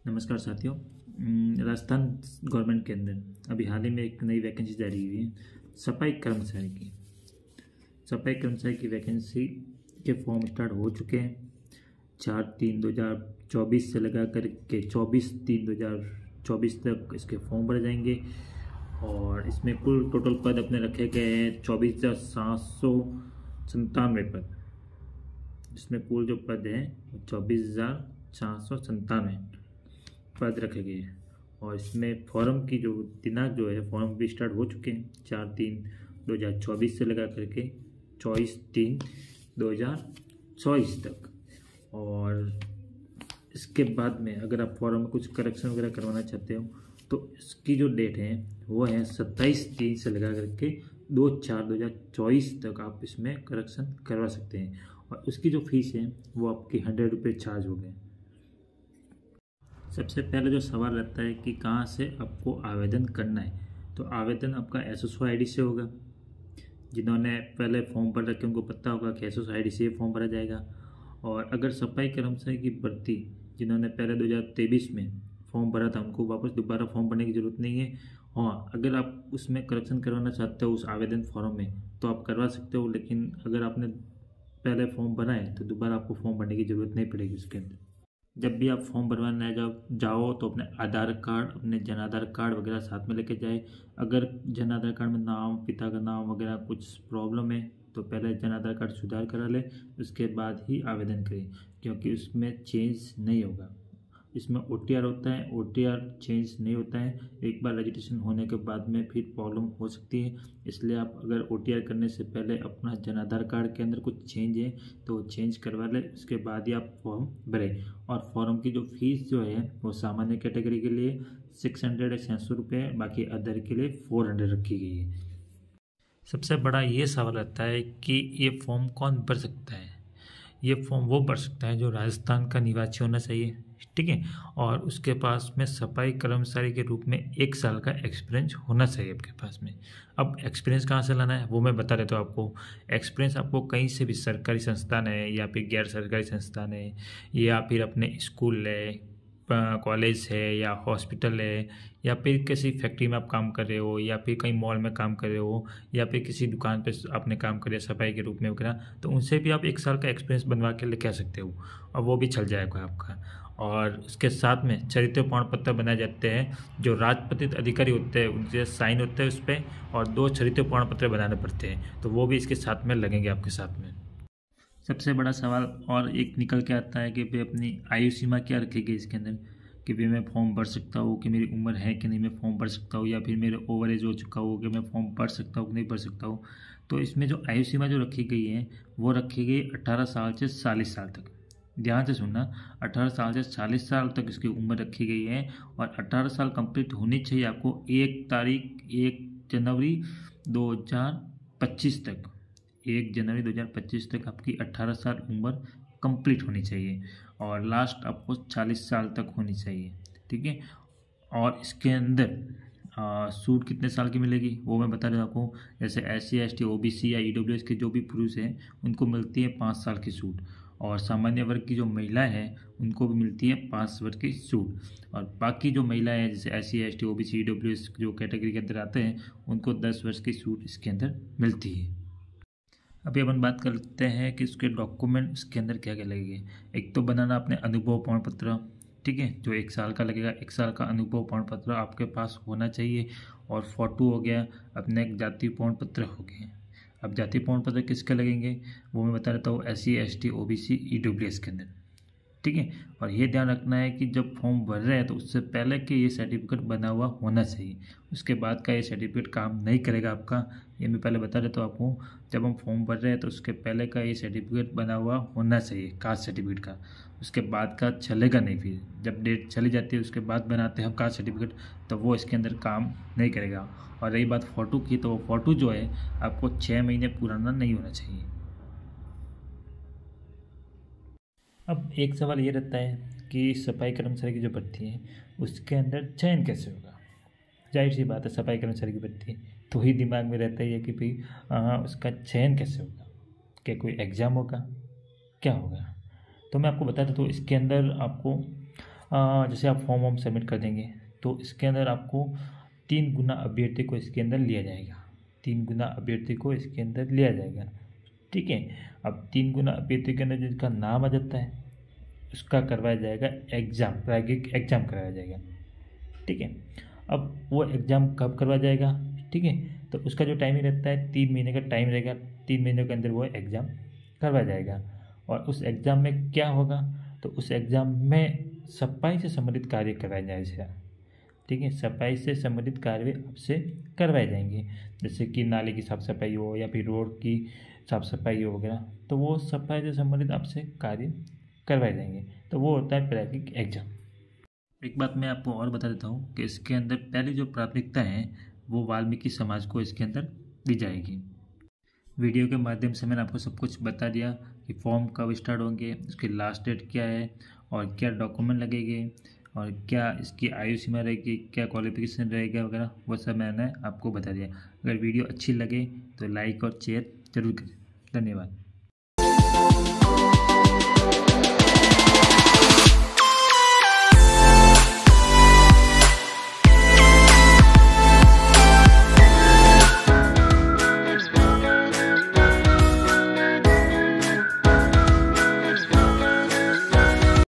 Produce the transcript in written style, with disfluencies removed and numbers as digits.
नमस्कार साथियों। राजस्थान गवर्नमेंट के अंदर अभी हाल ही में एक नई वैकेंसी जारी हुई है सफाई कर्मचारी की। सफाई कर्मचारी की वैकेंसी के फॉर्म स्टार्ट हो चुके हैं। 4/3/2024 से लगा कर के 24/3/2024 तक इसके फॉर्म भरे जाएंगे और इसमें कुल टोटल पद अपने रखे गए हैं 24,797 पद। इसमें कुल जो पद हैं 24,497 पद रखे गए हैं और इसमें फॉर्म की जो दिनांक जो है फॉर्म भी स्टार्ट हो चुके हैं 4/3/2024 से लगा करके 24/3/2024 तक। और इसके बाद में अगर आप फॉर्म में कुछ करेक्शन वगैरह करवाना चाहते हो तो इसकी जो डेट है वो है 27/3 से लगा करके 2/4/2024 तक आप इसमें करेक्शन करवा सकते हैं। और उसकी जो फीस है वो आपकी 100 रुपये चार्ज हो गए। सबसे पहले जो सवाल रहता है कि कहाँ से आपको आवेदन करना है, तो आवेदन आपका SSO ID से होगा। जिन्होंने पहले फॉर्म भर रखे उनको पता होगा कि SSO ID से फॉर्म भरा जाएगा। और अगर सफाई कर्मचारी की भर्ती जिन्होंने पहले 2023 में फॉर्म भरा था उनको वापस दोबारा फॉर्म भरने की ज़रूरत नहीं है। हाँ, अगर आप उसमें करेक्शन करवाना चाहते हो उस आवेदन फॉर्म में तो आप करवा सकते हो, लेकिन अगर आपने पहले फॉर्म भरा है तो दोबारा आपको फॉर्म भरने की ज़रूरत नहीं पड़ेगी। उसके अंदर जब भी आप फॉर्म भरवाने जाओ तो अपने आधार कार्ड, अपने जन आधार कार्ड वगैरह साथ में लेके जाए। अगर जन आधार कार्ड में नाम, पिता का नाम वगैरह कुछ प्रॉब्लम है तो पहले जन आधार कार्ड सुधार करा ले, उसके बाद ही आवेदन करें, क्योंकि उसमें चेंज नहीं होगा। इसमें OTR होता है, OTR चेंज नहीं होता है। एक बार रजिस्ट्रेशन होने के बाद में फिर प्रॉब्लम हो सकती है, इसलिए आप अगर OTR करने से पहले अपना जन आधार कार्ड के अंदर कुछ चेंज है तो चेंज करवा लें, उसके बाद ही आप फॉर्म भरें। और फॉर्म की जो फीस जो है वो सामान्य कैटेगरी के लिए 600 रुपये, बाकी अदर के लिए 400 रखी गई है। सबसे बड़ा ये सवाल रहता है कि ये फॉर्म कौन भर सकता है। ये फॉर्म वो भर सकता है जो राजस्थान का निवासी होना चाहिए, ठीक है, और उसके पास में सफाई कर्मचारी के रूप में 1 साल का एक्सपीरियंस होना चाहिए आपके पास में। अब एक्सपीरियंस कहाँ से लाना है वो मैं बता देता हूँ आपको। एक्सपीरियंस आपको कहीं से भी, सरकारी संस्थान है या फिर गैर सरकारी संस्थान है या फिर अपने स्कूल है, कॉलेज है या हॉस्पिटल है या फिर किसी फैक्ट्री में आप काम कर रहे हो या फिर कहीं मॉल में काम कर रहे हो या फिर किसी दुकान पे आपने काम कर रहे सफाई के रूप में वगैरह, तो उनसे भी आप 1 साल का एक्सपीरियंस बनवा के लेके आ सकते हो और वो भी चल जाएगा आपका। और उसके साथ में चरित्र प्रमाण पत्र बनाए जाते हैं, जो राजपत्रित अधिकारी होते हैं उनसे साइन होते हैं उस पर, और 2 चरित्र प्रमाण पत्र बनाने पड़ते हैं, तो वो भी इसके साथ में लगेंगे आपके साथ में। सबसे बड़ा सवाल और एक निकल के आता है कि भाई अपनी आयु सीमा क्या रखेगी इसके अंदर, कि भाई मैं फॉर्म भर सकता हूँ, कि मेरी उम्र है कि नहीं मैं फॉर्म भर सकता हूँ, या फिर मेरे ओवर एज हो चुका हो कि मैं फॉर्म भर सकता हूँ कि नहीं भर सकता हूँ। तो इसमें जो आयु सीमा जो रखी गई है वो रखी गई 18 साल से 40 साल तक। ध्यान से सुनना, 18 साल से 40 साल तक इसकी उम्र रखी गई है और 18 साल कंप्लीट होनी चाहिए आपको 1 जनवरी 2025 तक। 1 जनवरी 2025 तक आपकी 18 साल उम्र कंप्लीट होनी चाहिए और लास्ट आपको 40 साल तक होनी चाहिए, ठीक है। और इसके अंदर सूट कितने साल की मिलेगी वो मैं बता देता आपको। जैसे SC ST OBC या EWS के जो भी पुरुष हैं उनको मिलती है 5 साल की सूट, और सामान्य वर्ग की जो महिलाएं हैं उनको भी मिलती है 5 वर्ष की सूट, और बाकी जो महिलाएं हैं जैसे SC ST OBC EWS जो कैटेगरी के अंदर आते हैं उनको 10 वर्ष की सूट इसके अंदर मिलती है। अभी अपन बात करते हैं कि उसके डॉक्यूमेंट इसके अंदर क्या क्या लगेंगे। एक तो बनाना अपने अनुभव प्रमाण पत्र, ठीक है, जो 1 साल का लगेगा। 1 साल का अनुभव प्रमाण पत्र आपके पास होना चाहिए। और फोटो हो गया, अपने जाति प्रमाण पत्र हो गए। अब जाति प्रमाण पत्र किसके लगेंगे वो मैं बता देता हूँ, SC ST OBC EWS के अंदर, ठीक है। और ये ध्यान रखना है कि जब फॉर्म भर रहे हैं तो उससे पहले कि ये सर्टिफिकेट बना हुआ होना चाहिए, उसके बाद का ये सर्टिफिकेट काम नहीं करेगा आपका। ये मैं पहले बता देता हूँ आपको, जब हम फॉर्म भर रहे हैं तो उसके पहले का ये सर्टिफिकेट बना हुआ होना चाहिए, कास्ट सर्टिफिकेट का। उसके बाद का चलेगा नहीं, फिर जब डेट चली जाती है उसके बाद बनाते हैं हम कास्ट सर्टिफिकेट, तो वो इसके अंदर काम नहीं करेगा। और रही बात फ़ोटो की, तो वो फ़ोटो जो है आपको 6 महीने पुराना नहीं होना चाहिए। अब एक सवाल ये रहता है कि सफाई कर्मचारी की जो भर्ती है उसके अंदर चयन कैसे होगा। जाहिर सी बात है, सफाई कर्मचारी की भर्ती है तो ही दिमाग में रहता ही है कि भाई उसका चयन कैसे होगा, क्या कोई एग्ज़ाम होगा, क्या होगा। तो मैं आपको बता देता हूँ, इसके अंदर आपको जैसे आप फॉर्म वॉर्म सबमिट कर देंगे तो इसके अंदर आपको 3 गुना अभ्यर्थी को इसके अंदर लिया जाएगा, 3 गुना अभ्यर्थी को इसके अंदर लिया जाएगा। ठीक है, अब 3 गुना अभ्यर्थी के अंदर जिसका नाम आ जाता है उसका करवाया जाएगा एग्ज़ाम, प्रायोगिक एग्ज़ाम करवाया जाएगा। ठीक है, अब वो एग्ज़ाम कब करवाया जाएगा? ठीक है, तो उसका जो टाइमिंग रहता है 3 महीने का टाइम रहेगा, 3 महीने के अंदर वो एग्ज़ाम करवाया जाएगा। और उस एग्ज़ाम में क्या होगा? तो उस एग्ज़ाम में सफाई से संबंधित कार्य करवाए जाएंगे। ठीक है, सफाई से संबंधित कार्य आपसे करवाए जाएंगे, जैसे कि नाले की साफ़ सफाई हो या फिर रोड की साफ़ सफाई हो वगैरह, तो वो सफाई से संबंधित आपसे कार्य करवाए जाएंगे। तो वो होता है प्रायोगिक एग्जाम। एक बात मैं आपको और बता देता हूँ कि इसके अंदर पहली जो प्राथमिकता है वो वाल्मीकि समाज को इसके अंदर दी जाएगी। वीडियो के माध्यम से मैंने आपको सब कुछ बता दिया कि फॉर्म कब स्टार्ट होंगे, उसकी लास्ट डेट क्या है और क्या डॉक्यूमेंट लगेंगे और क्या इसकी आयु सीमा रहेगी, क्या क्वालिफिकेशन रहेगा वगैरह, वो सब मैंने आपको बता दिया। अगर वीडियो अच्छी लगे तो लाइक और शेयर जरूर करें। धन्यवाद।